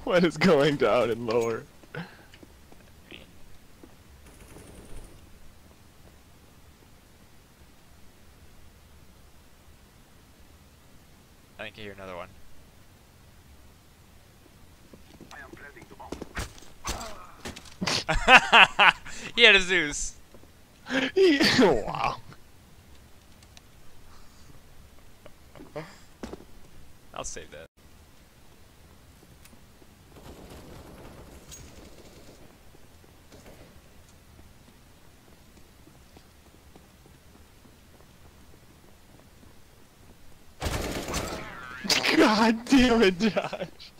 What is going down and lower? I think I hear another one. I am planting the bomb. He had a Zeus. Wow. I'll save that. God damn it, Josh.